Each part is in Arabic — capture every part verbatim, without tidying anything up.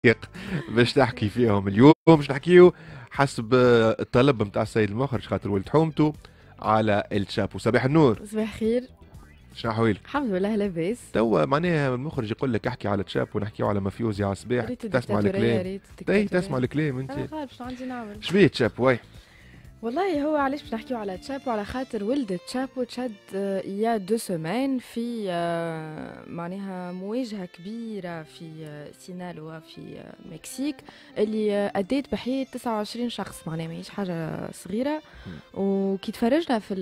دقائق باش تحكي فيهم اليوم. باش نحكيو حسب الطلب نتاع السيد المخرج خاطر ولد حومته على الشابو. صباح النور. صباح خير. شنو احوالك؟ الحمد لله لاباس. توا معناها المخرج يقول لك احكي على تشاب ونحكيو على مافيوزي على الصباح تسمع الكلام. اي تسمع الكلام انت. انا غالب شنو عندي نعمل. شبيه تشاب واي؟ والله هو علاش باش نحكيو على تشابو على خاطر ولد تشابو تشد يا دو سومان في معناها مواجهة كبيرة في سينالوا في مكسيك اللي أديت بحياة تسعة وعشرين شخص، معناها ماهيش حاجة صغيرة. وكي تفرجنا في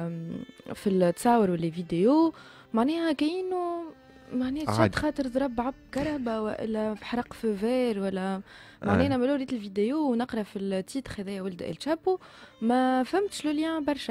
في التصاور واللي فيديو معناها كأنه معناها تشد خاطر ضرب عب كهرباء ولا حرق فوفير ولا معناها آه. ملوريت الفيديو ونقرا في التيتر هذايا ولد الشابو ما فهمتش لو ليان برشا.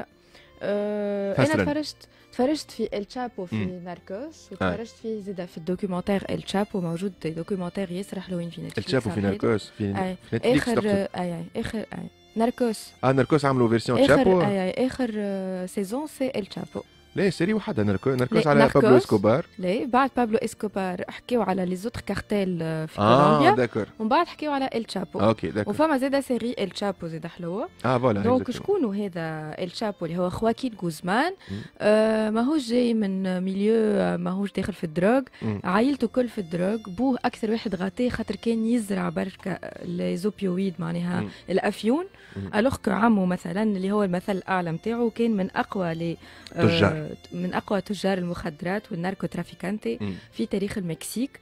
أه انا تفرجت تفرجت في الشابو في مم. ناركوس وتفرجت آه. في زيدا في الدوكيومنتير الشابو موجود دوكيومنتير ياسر حلوين في نتفليكس. الشابو في ناركوس في, آه. في نتفليكس اخر اي اي اخر آه. ناركوس اه ناركوس عملوا فيرسيون شابو. اخر اي اخر سيزون سي الشابو. لا سيري وحده ناركو ناركوس على بابلو اسكوبار. لا بعد بابلو اسكوبار حكيو على لي زوتر كارتيل في آه كولومبيا. داكور. ومن بعد حكيو على الشابو. اوكي داكور. وفما زاده سيري الشابو زاده حلوه. اه فوالا. دونك شكون هذا الشابو اللي هو خواكين غوزمان؟ آه ماهوش جاي من ميليو ماهوش داخل في الدروغ. عائلته كل في الدروغ. بوه اكثر واحد غاتيه خاطر كان يزرع برشا لي زوبيويد معناها مم. الافيون. الوغ كو عمو مثلا اللي هو المثل الاعلى نتاعو كان من اقوى لي تجار من اقوى تجار المخدرات والناركو ترافيكانتي في تاريخ المكسيك.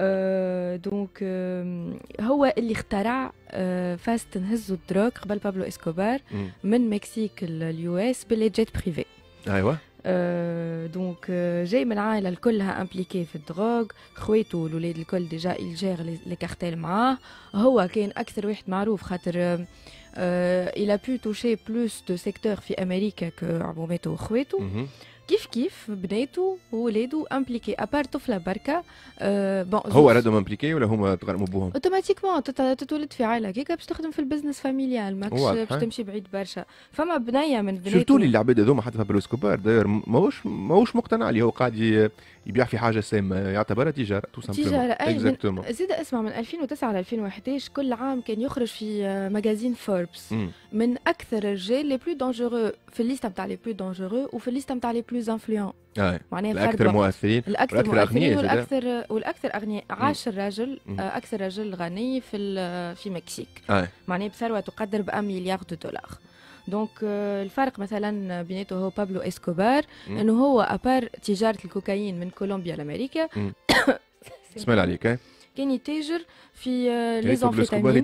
أه دونك أه هو اللي اخترع أه فاس تنهزوا الدروغ قبل بابلو اسكوبار مم. من مكسيك اليو اس باللي جيت بريفي. ايوه. أه دونك أه جاي من عائله الكلها امبليكي في الدروغ، خويته الولاد الكل ديجا الجير لي كارتيل معاه. هو كان اكثر واحد معروف خاطر أه Euh, il a pu toucher plus de secteurs في أمريكا كعموماته وخواته. كيف كيف بناته وولاده امبليكي ابار طفله بركه. أه هو رادهم امبليكي ولا هما تغرموا بوهم؟ اوتوماتيكمون تتولد في عائله كيكا باش تخدم في البزنس فاميليال ماكش باش تمشي بعيد برشا. فما بنيه من بناته سورتو اللي العباد هذوما حتى بابلو اسكوبار داير ماهوش ماهوش مقتنع اللي هو قاعد يبيع في حاجه سامه يعتبرها تجاره تو سامبلومون. تجاره اي زيد اسمع من ألفين وتسعة ل ألفين وأحد عشر كل عام كان يخرج في ماجازين فوربس من اكثر الرجال لي بلو دونجورو في الليسته نتاع لي بلو دونجورو وفي الليسته نتاع لي بلو انفلونس. آه. معناها الاكثر مؤثرين الاكثر مؤثرين والاكثر والاكثر اغنياء. عاش الرجل اكثر رجل غني في في مكسيك. آه. معناها بثروه تقدر ب مليار دولار. دونك الفرق مثلا بيناته هو بابلو اسكوبار انه هو ابار تجاره الكوكايين من كولومبيا لامريكا. اسم الله عليك. كان يتاجر في لي زانفيتامين.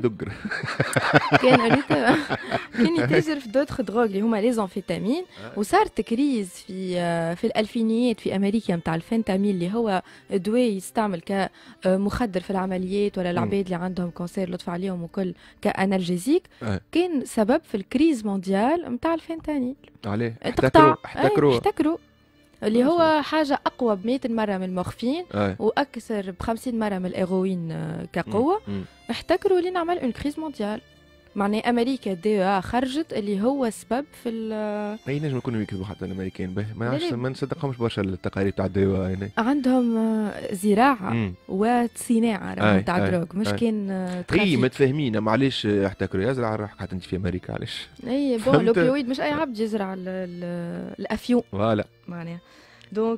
كان كان يتاجر في دوتر دروغ اللي هما لي زانفيتامين. وصارت كريز في في الالفينيات في امريكا نتاع الفنتامين اللي هو دواء يستعمل كمخدر في العمليات ولا العباد اللي عندهم كونسير لطف عليهم وكل كانالجيزيك. كان سبب في الكريز مونديال نتاع الفنتانيل. عليه احتكروا احتكروا احتكروا اللي هو حاجة أقوى بمئة مرة من المورفين وأكثر بخمسين مرة من الإيروين كقوة. مم. مم. احتكروا لين عمل اون كريز مونديال. معناه أمريكا دي او خرجت اللي هو سبب في ال أي نجم يكونوا يكذبوا حتى الأمريكان به ما نعرفش ما نصدقهمش برشا التقارير تاع الدي او يعني. عندهم زراعة وصناعة تاع دروغ مش أي. كان تخافي. اي متفاهمين معليش احتكروا يزرع روحك حتى انت في أمريكا علاش. اي بون الأوبيويد مش أي عبد يزرع الأفيون. فوالا. معناها دونك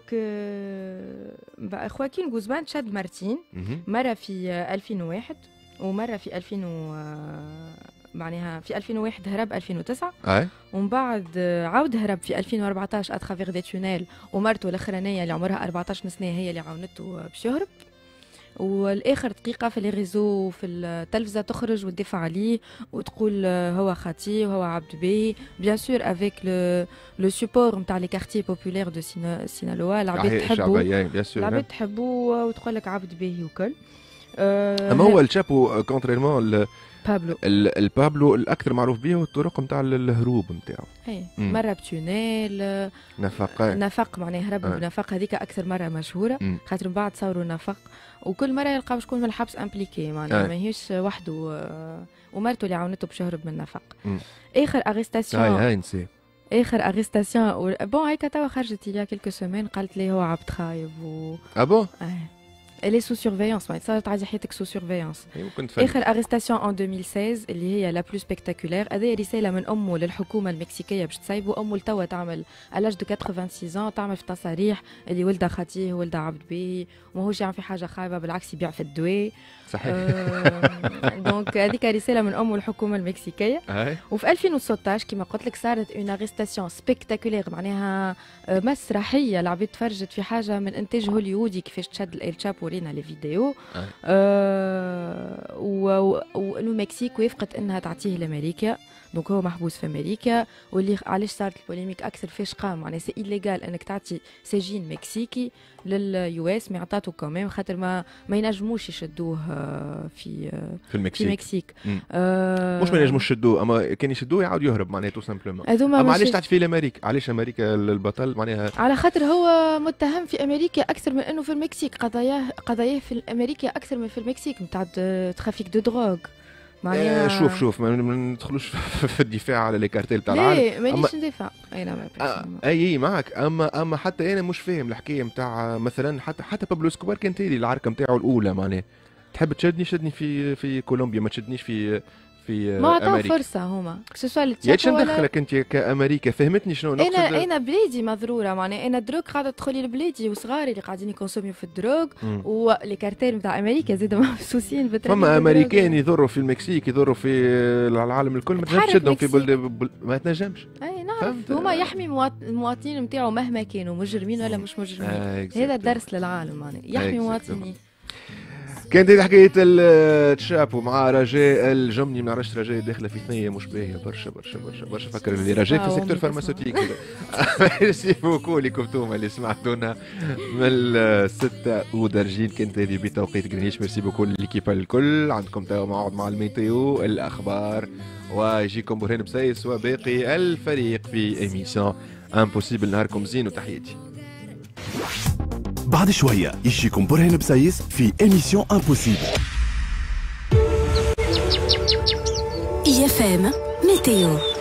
euh, خواكين غوزمان شاد مرتين مرة في ألفين وواحد ومرة في ألفين و معناها في ألفين وواحد هرب ألفين وتسعة. أي. ومن بعد عاود هرب في ألفين وأربعطاش اترافيغ دي تونيل ومرته الاخرانيه اللي عمرها أربعطاش سنه هي اللي عاونته باش يهرب. والاخر دقيقه في لي ريزو في التلفزه تخرج وتدافع عليه وتقول هو خطي وهو عبد باهي بيان سور افيك لو لو سوبور نتاع لي كارتيي بوبولير دو سينالوا. العباد تحبو العباد تحبو وتقول لك عبد باهي وكل. أه اما هو الشابو كونتريرمون بابلو البابلو الاكثر معروف به الطرق نتاع الهروب نتاعو. اي مره بتونيل نفق نفق معناها هرب آه. بنفق هذيك اكثر مره مشهوره خاطر من بعد صوروا نفق وكل مره يلقاو شكون من الحبس امبليكي معناها آه. ماهيش وحده ومرته اللي عاونته باش يهرب من النفق. اخر ارستاسيون هاي هاي نسي اخر ارستاسيون و... بون هيك توا خرجت ليا كيلكو سومين قالت لي هو عبد خايب و اه بون آه. اللي سو سورفيونس معناتها صارت عادي حياتك سو سورفيونس. اخر ارستاسيون ان ألفين وستة عشر اللي هي لا بلو سبيكتاكولير، هذه رساله من امه للحكومه المكسيكيه باش تصايبوا. امه لتوا تعمل الاج دو ثمانية وثمانين تعمل في تصاريح اللي ولدها خطيه ولدها عبد بيه وماهوش يعمل في حاجه خايبه، بالعكس يبيع في الدواء. صحيح. دونك هذيك رساله من امه للحكومه المكسيكيه. وفي ألفين وستة عشر كما قلت لك صارت اون ارستاسيون سبيكتاكولير، معناها مسرحيه العباد تفرجت في حاجه من انتاج هوليوودي كيفاش تشد ال شابو رينا لي فيديو. آه والمكسيك وافقت انها تعطيه لامريكا، دونك هو محبوس في امريكا. واللي علاش صارت البوليميك اكثر فاش قام معناها سي إيليغال انك تعطي سجين مكسيكي لليو اس، مي عطاتو كمان خاطر ما ما ينجموش يشدوه في في المكسيك. في المكسيك آه مش ما ينجموش يشدوه، اما كان يشدوه يعاود يهرب معناها تو سامبلومون. اما علاش تعطي فيه لامريكا؟ علاش امريكا البطل معناها؟ على خاطر هو متهم في امريكا اكثر من انه في المكسيك، قضاياه قضاياه في امريكا اكثر من في المكسيك نتاع ترافيك دو دروغ. آه شوف شوف ما ندخلوش في الدفاع على لي كارتيل تاع العالم. لا مانيش ندافع اي نعم آه اي معك، اما اما حتى انا مش فاهم الحكايه نتاع مثلا حتى حتى بابلو اسكوبار كان تالي العركه نتاعو الاولى معناها تحب تشدني شدني في في كولومبيا ما تشدنيش في في ما عطاو فرصه هما كسوسوا يا شنو ندخلك انت كامريكا؟ فهمتني شنو نقصد؟ انا انا بلادي مضروره معناها انا دروك قاعده تدخلي لبلادي وصغاري اللي قاعدين يكونسوميو في الدروك ولي كارتيل نتاع امريكا زاد مبسوسين بالترافيك. فما امريكان يضروا في المكسيك يضروا في العالم الكل، ما تنجمش تشدهم في بلد ما تنجمش. اي نعرف هما يحمي المواطنين نتاعو مهما كانوا مجرمين ولا مش مجرمين. آه هذا الدرس للعالم معناها يحمي مواطنيه. كانت هذه حكايه التشابو مع رجاء الجمني. ما نعرفش رجاء داخله في ثنيه مش باهيه برشا برشا برشا برشا. فكر اللي رجاء في السيكتور فارماسيوتيك. ميرسي بوكو لكم انتوما اللي سمعتونا من الستة ودرجين. كانت هذه بتوقيت جرينيش. ميرسي بوكو للكيبا الكل. عندكم توا موعد مع الميتيو الاخبار ويجيكم برهان بسايس وباقي الفريق في ايميسيون امبوسيبل. نهاركم زين وتحياتي. بعد شوية يجيكم برهان بسايس في إيميسيون امبوسيبل. إي إف إم ميتيو.